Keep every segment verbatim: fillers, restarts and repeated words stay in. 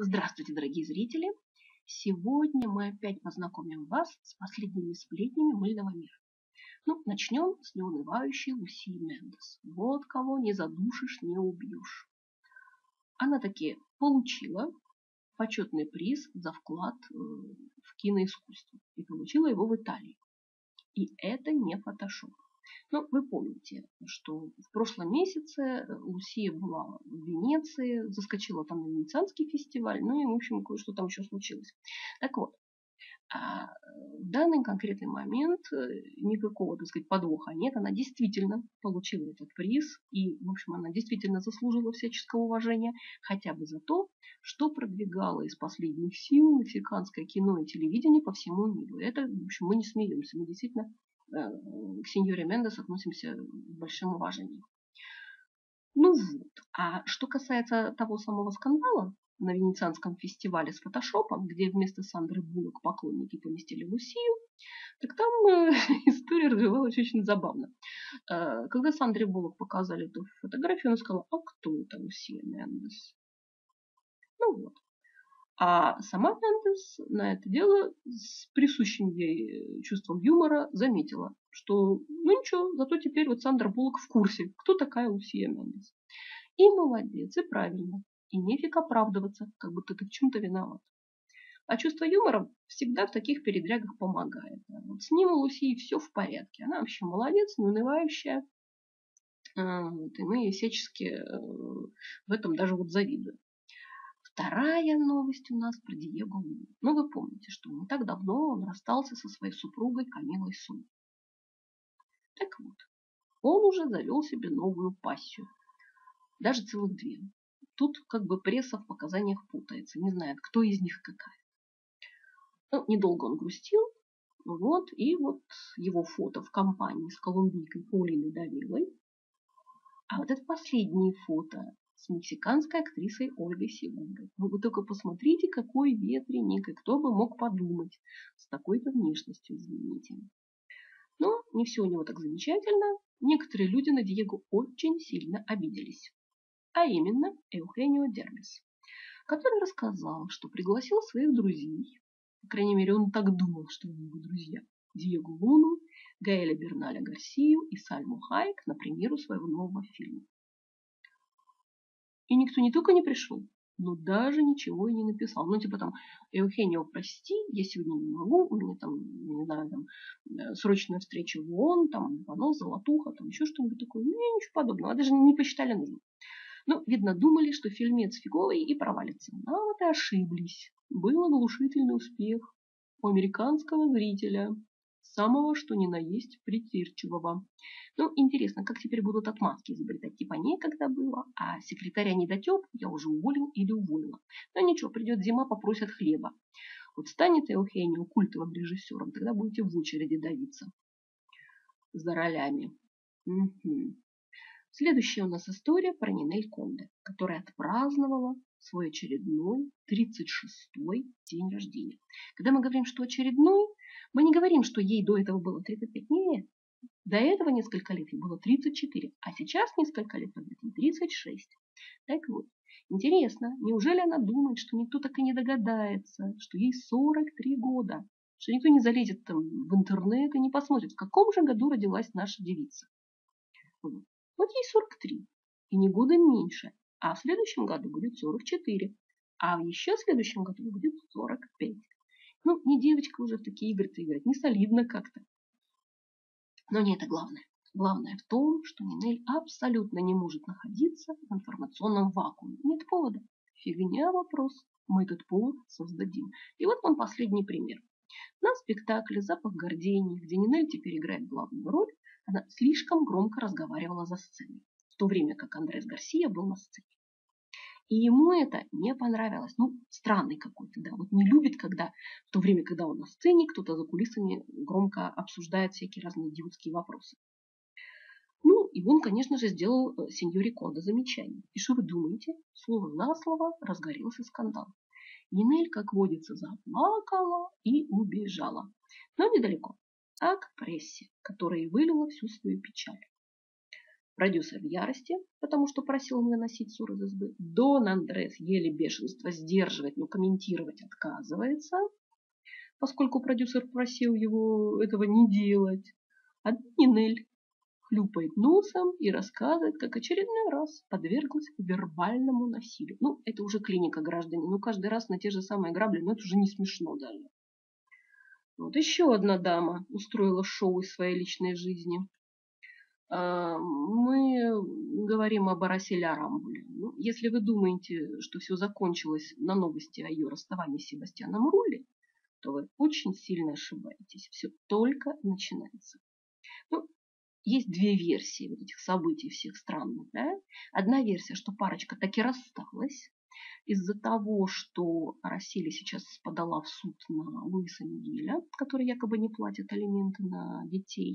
Здравствуйте, дорогие зрители! Сегодня мы опять познакомим вас с последними сплетнями мыльного мира. Ну, начнем с неунывающей Лусии Мендес. Вот кого не задушишь, не убьешь. Она таки получила почетный приз за вклад в киноискусство. И получила его в Италии. И это не фотошоп. Ну, вы помните, что в прошлом месяце Лусия была в Венеции, заскочила там на Венецианский фестиваль, ну и, в общем, кое-что там еще случилось. Так вот, в данный конкретный момент никакого, так сказать, подвоха нет. Она действительно получила этот приз, и, в общем, она действительно заслужила всяческого уважения, хотя бы за то, что продвигала из последних сил мексиканское кино и телевидение по всему миру. Это, в общем, мы не смеемся, мы действительно к сеньоре Мендес относимся с большим уважением. Ну вот. А что касается того самого скандала на Венецианском фестивале с фотошопом, где вместо Сандры Буллок поклонники поместили Лусию, так там э, история развивалась очень забавно. Э, когда Сандре Буллок показали эту фотографию, она сказала: а кто это Лусия Мендес? Ну вот. А сама Мендес на это дело с присущим ей чувством юмора заметила, что ну ничего, зато теперь вот Сандра Буллок в курсе, кто такая Лусия Мендес. И молодец, и правильно. И нефиг оправдываться, как будто ты в чем-то виноват. А чувство юмора всегда в таких передрягах помогает. Вот с ним у Лусии все в порядке. Она вообще молодец, неунывающая. Вот, и мы ей всячески в этом даже вот завидуем. Вторая новость у нас про Диего Луну. Ну, вы помните, что не так давно он расстался со своей супругой Камилой Су. Так вот, он уже завел себе новую пассию. Даже целых две. Тут как бы пресса в показаниях путается, не знает, кто из них какая. Ну, недолго он грустил. Вот, и вот его фото в компании с колумбийкой Паулиной Давилой. А вот это последнее фото с мексиканской актрисой Ольгой Сегурой. Вы только посмотрите, какой ветреник, и кто бы мог подумать с такой-то внешностью, извините. Но не все у него так замечательно. Некоторые люди на Диего очень сильно обиделись. А именно Эухенио Дербис, который рассказал, что пригласил своих друзей, по крайней мере, он так думал, что они его друзья, Диего Луну, Гаэля Берналя Гарсию и Сальму Хайек на премьеру своего нового фильма. И никто не только не пришел, но даже ничего и не написал. Ну, типа там: Эухенио, прости, я сегодня не могу, у меня там, не знаю, там, срочная встреча в ООН, там, понос, золотуха, там, еще что-нибудь такое. Ну, ничего подобного, даже не посчитали нужным. Ну, видно, думали, что фильмец фиговый и провалится. А вот и ошиблись. Был оглушительный успех у американского зрителя. Самого, что ни на есть, придирчивого. Ну, интересно, как теперь будут отмазки изобретать? Типа некогда было, а секретаря недотеп, я уже уволен или уволила. Но ничего, придет зима, попросят хлеба. Вот станет Эухенио культовым режиссером, тогда будете в очереди давиться за ролями. Угу. Следующая у нас история про Нинель Конде, которая отпраздновала свой очередной тридцать шестой день рождения. Когда мы говорим, что очередной, мы не говорим, что ей до этого было тридцать пять. Нет, до этого несколько лет ей было тридцать четыре, а сейчас несколько лет ей тридцать шесть. Так вот, интересно, неужели она думает, что никто так и не догадается, что ей сорок три года, что никто не залезет там в интернет и не посмотрит, в каком же году родилась наша девица. Вот ей сорок три, и не года меньше, а в следующем году будет сорок четыре, а еще в следующем году будет сорок пять. Ну, не девочка уже в такие игры-то играть, не солидно как-то. Но не это главное. Главное в том, что Нинель абсолютно не может находиться в информационном вакууме. Нет повода. Фигня вопрос. Мы этот повод создадим. И вот вам последний пример. На спектакле «Запах гордений», где Нинель теперь играет главную роль, она слишком громко разговаривала за сценой, в то время как Андрес Гарсия был на сцене. И ему это не понравилось. Ну, странный какой-то, да. Вот не любит, когда в то время, когда он на сцене, кто-то за кулисами громко обсуждает всякие разные идиотские вопросы. Ну, и он, конечно же, сделал сеньоре Конде замечание. И что вы думаете? Слово за слово разгорелся скандал. Нинель, как водится, заплакала и убежала. Но недалеко, а к прессе, которая вылила всю свою печаль. Продюсер в ярости, потому что просил меня носить ссор из избы. Дон Андрес еле бешенство сдерживает, но комментировать отказывается, поскольку продюсер просил его этого не делать. А Нинель хлюпает носом и рассказывает, как очередной раз подверглась вербальному насилию. Ну, это уже клиника, граждане. Ну, каждый раз на те же самые грабли, но это уже не смешно даже. Вот еще одна дама устроила шоу из своей личной жизни. Мы говорим об Араселе Арамбуле. Ну, если вы думаете, что все закончилось на новости о ее расставании с Себастьяном Рулли, то вы очень сильно ошибаетесь. Все только начинается. Ну, есть две версии вот этих событий всех странных. Да? Одна версия, что парочка таки рассталась из-за того, что Арасели сейчас подала в суд на Луиса Мигеля, который якобы не платит алименты на детей.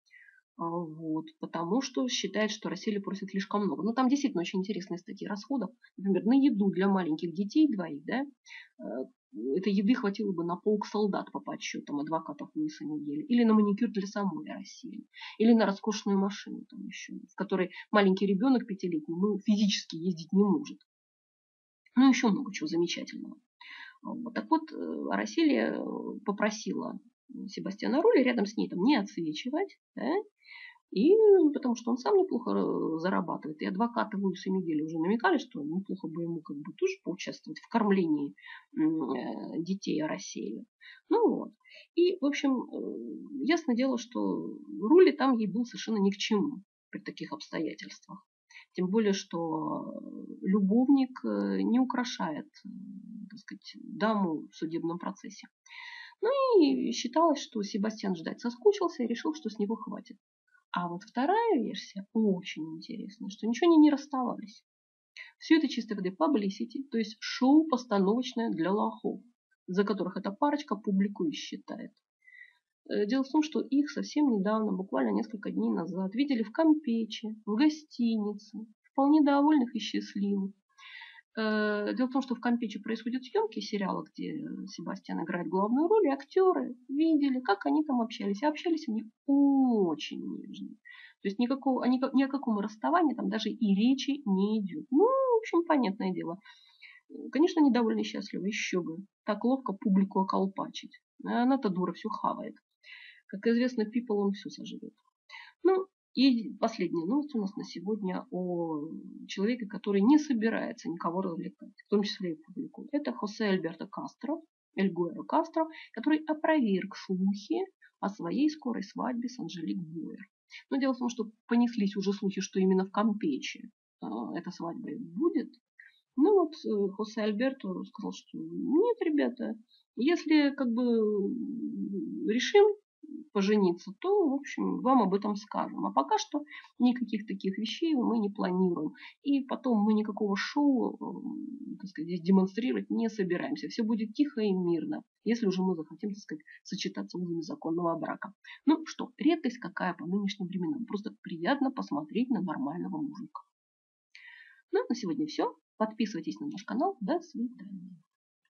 Вот, потому что считает, что Арасели просит слишком много. Но там действительно очень интересные статьи расходов. Например, на еду для маленьких детей двоих, да, этой еды хватило бы на полк солдат по подсчетам адвокатов Луиса Мигеля. Или на маникюр для самой Арасели. Или на роскошную машину там еще, в которой маленький ребенок пятилетний ну, физически ездить не может. Ну, еще много чего замечательного. Вот. Так вот, Арасели попросила Себастьяна Рулли рядом с ней там не отсвечивать, да, и потому что он сам неплохо зарабатывает. И адвокаты Луиса Мигеля уже намекали, что неплохо бы ему как бы тоже поучаствовать в кормлении детей Арасели. Ну вот. И, в общем, ясное дело, что Рулли там ей был совершенно ни к чему при таких обстоятельствах. Тем более, что любовник не украшает, так сказать, даму в судебном процессе. Ну и считалось, что Себастьян ждать соскучился и решил, что с него хватит. А вот вторая версия очень интересная, что ничего они не расставались. Все это чисто воды publicity, то есть шоу постановочное для лохов, за которых эта парочка публику и считает. Дело в том, что их совсем недавно, буквально несколько дней назад, видели в Кампече, в гостинице, вполне довольных и счастливых. Дело в том, что в Кампече происходят съемки сериала, где Себастьян играет главную роль, и актеры видели, как они там общались. И общались они очень нежно. То есть никакого, ни о каком расставании там даже и речи не идет. Ну, в общем, понятное дело. Конечно, недовольны и счастливы, еще бы. Так ловко публику околпачить. Она-то дура все хавает. Как известно, people он все сожрет. Ну, и последняя новость у нас на сегодня о человеке, который не собирается никого развлекать, в том числе и публику. Это Хосе Альберто Кастро, Эль Гуэро Кастро, который опроверг слухи о своей скорой свадьбе с Анжелик Буэр. Но дело в том, что понеслись уже слухи, что именно в Кампече эта свадьба будет. Ну вот Хосе Альберто сказал, что нет, ребята, если как бы решим пожениться, то, в общем, вам об этом скажем. А пока что никаких таких вещей мы не планируем. И потом мы никакого шоу, так сказать, здесь демонстрировать не собираемся. Все будет тихо и мирно, если уже мы захотим, так сказать, сочетаться узами законного брака. Ну что, редкость какая по нынешним временам. Просто приятно посмотреть на нормального мужика. Ну, на сегодня все. Подписывайтесь на наш канал. До свидания.